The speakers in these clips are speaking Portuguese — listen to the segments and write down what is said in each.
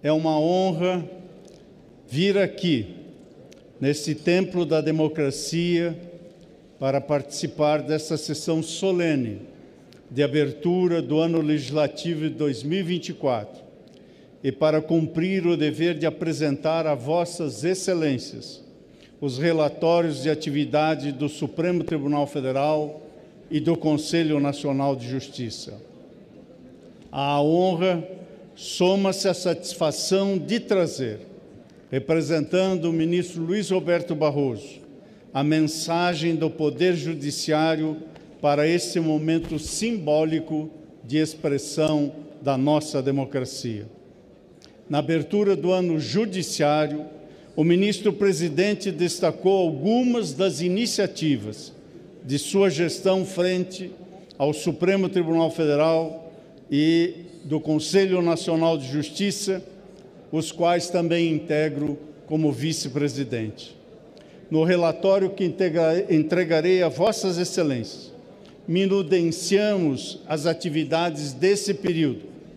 É uma honra vir aqui, nesse templo da democracia, para participar dessa sessão solene de abertura do ano legislativo de 2024 e para cumprir o dever de apresentar a vossas excelências os relatórios de atividade do Supremo Tribunal Federal e do Conselho Nacional de Justiça. À honra soma-se a satisfação de trazer, representando o ministro Luiz Roberto Barroso, a mensagem do Poder Judiciário para esse momento simbólico de expressão da nossa democracia. Na abertura do ano judiciário, o ministro-presidente destacou algumas das iniciativas de sua gestão frente ao Supremo Tribunal Federal e do Conselho Nacional de Justiça, os quais também integro como vice-presidente. No relatório que entregarei a vossas excelências, minudenciamos as atividades desse período.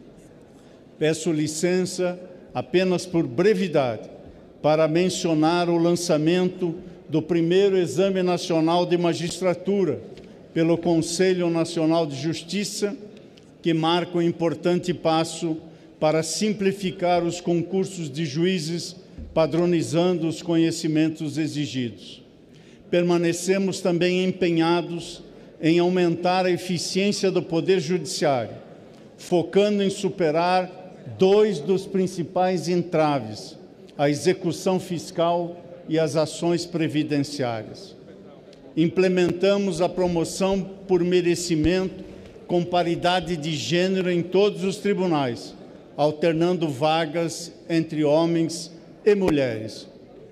Peço licença, apenas por brevidade, para mencionar o lançamento do primeiro Exame Nacional de Magistratura pelo Conselho Nacional de Justiça, que marca um importante passo para simplificar os concursos de juízes, padronizando os conhecimentos exigidos. Permanecemos também empenhados em aumentar a eficiência do Poder Judiciário, focando em superar dois dos principais entraves: a execução fiscal e as ações previdenciárias. Implementamos a promoção por merecimento com paridade de gênero em todos os tribunais, alternando vagas entre homens e mulheres.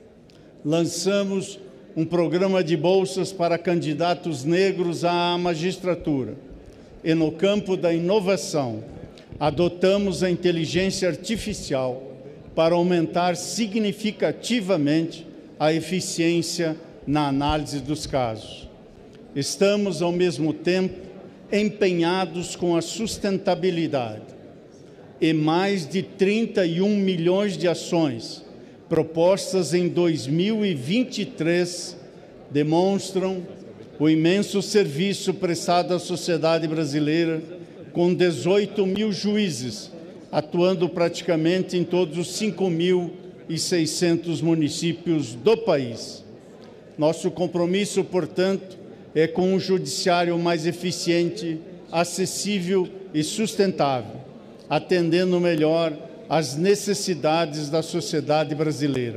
Lançamos um programa de bolsas para candidatos negros à magistratura. E no campo da inovação, adotamos a inteligência artificial para aumentar significativamente a eficiência na análise dos casos. Estamos, ao mesmo tempo, empenhados com a sustentabilidade e mais de 31 milhões de ações propostas em 2023 demonstram o imenso serviço prestado à sociedade brasileira, com 18 mil juízes atuando praticamente em todos os 5.600 municípios do país. Nosso compromisso, portanto, é com um judiciário mais eficiente, acessível e sustentável, atendendo melhor às necessidades da sociedade brasileira.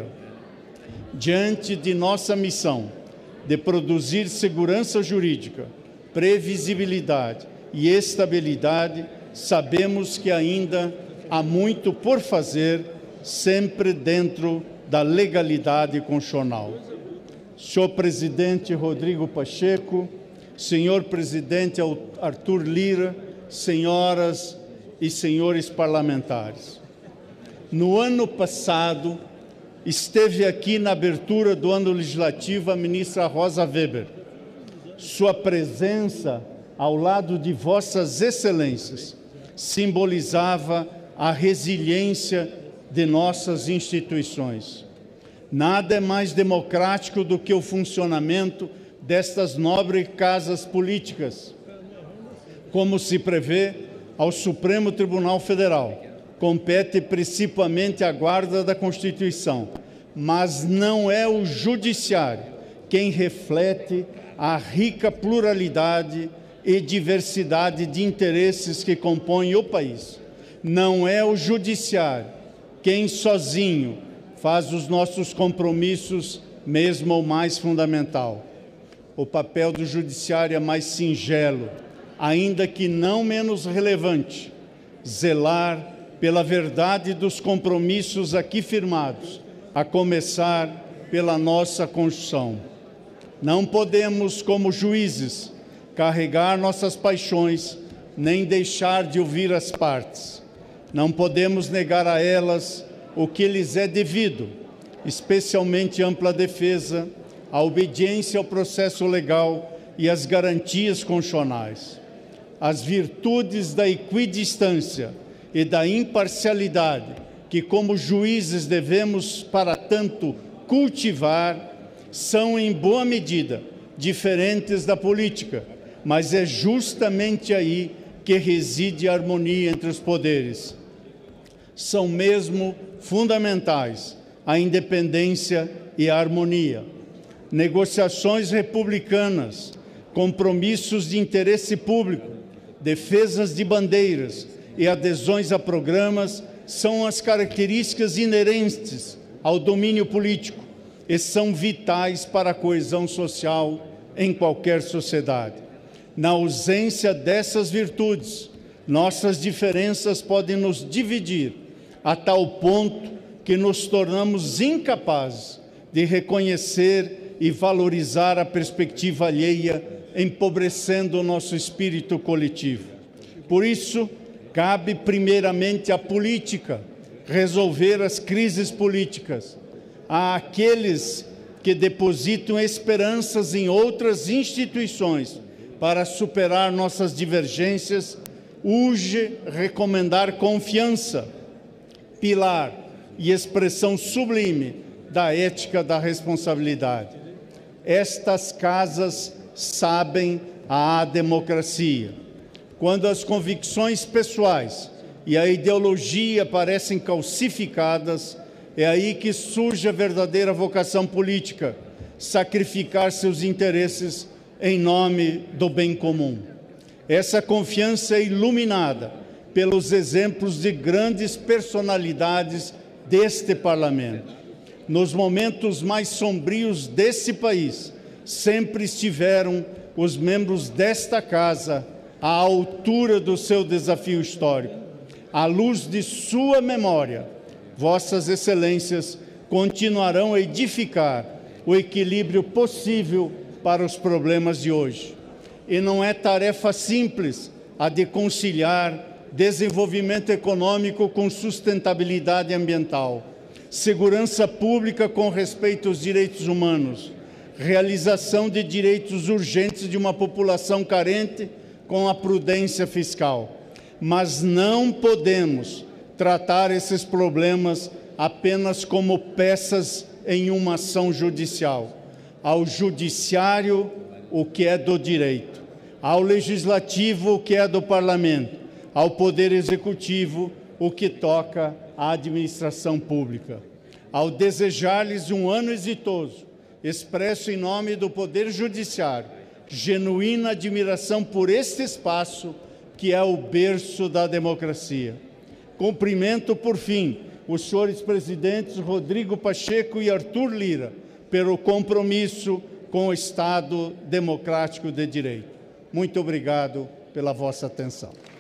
Diante de nossa missão de produzir segurança jurídica, previsibilidade e estabilidade, sabemos que ainda há muito por fazer, sempre dentro da legalidade constitucional. Senhor presidente Rodrigo Pacheco, senhor presidente Arthur Lira, senhoras e senhores parlamentares. No ano passado, esteve aqui na abertura do ano legislativo a ministra Rosa Weber. Sua presença ao lado de vossas excelências simbolizava a resiliência de nossas instituições. Nada é mais democrático do que o funcionamento destas nobres casas políticas. Como se prevê, ao Supremo Tribunal Federal compete principalmente a guarda da Constituição, mas não é o Judiciário quem reflete a rica pluralidade e diversidade de interesses que compõem o país. Não é o Judiciário quem sozinho faz os nossos compromissos, mesmo o mais fundamental. O papel do Judiciário é mais singelo, ainda que não menos relevante: zelar pela verdade dos compromissos aqui firmados, a começar pela nossa Constituição. Não podemos, como juízes, carregar nossas paixões, nem deixar de ouvir as partes. Não podemos negar a elas o que lhes é devido, especialmente ampla defesa, a obediência ao processo legal e as garantias constitucionais. As virtudes da equidistância e da imparcialidade que, como juízes, devemos, para tanto, cultivar, são, em boa medida, diferentes da política, mas é justamente aí que reside a harmonia entre os poderes. São mesmo fundamentais a independência e a harmonia. Negociações republicanas, compromissos de interesse público, defesas de bandeiras e adesões a programas são as características inerentes ao domínio político e são vitais para a coesão social em qualquer sociedade. Na ausência dessas virtudes, nossas diferenças podem nos dividir a tal ponto que nos tornamos incapazes de reconhecer e valorizar a perspectiva alheia, empobrecendo o nosso espírito coletivo. Por isso, cabe primeiramente à política resolver as crises políticas, àqueles que depositam esperanças em outras instituições para superar nossas divergências, urge recomendar confiança, pilar e expressão sublime da ética da responsabilidade. Estas casas sabem a democracia. Quando as convicções pessoais e a ideologia parecem calcificadas, é aí que surge a verdadeira vocação política, sacrificar seus interesses em nome do bem comum. Essa confiança é iluminada pelos exemplos de grandes personalidades deste Parlamento. Nos momentos mais sombrios desse país, sempre estiveram os membros desta Casa à altura do seu desafio histórico. À luz de sua memória, Vossas Excelências continuarão a edificar o equilíbrio possível para os problemas de hoje. E não é tarefa simples a de conciliar desenvolvimento econômico com sustentabilidade ambiental, segurança pública com respeito aos direitos humanos, realização de direitos urgentes de uma população carente com a prudência fiscal. Mas não podemos tratar esses problemas apenas como peças em uma ação judicial. Ao judiciário, o que é do direito, ao legislativo, o que é do parlamento, ao poder executivo, o que toca à administração pública. Ao desejar-lhes um ano exitoso, expresso em nome do Poder Judiciário genuína admiração por este espaço que é o berço da democracia. Cumprimento, por fim, os senhores presidentes Rodrigo Pacheco e Arthur Lira pelo compromisso com o Estado democrático de direito. Muito obrigado pela vossa atenção.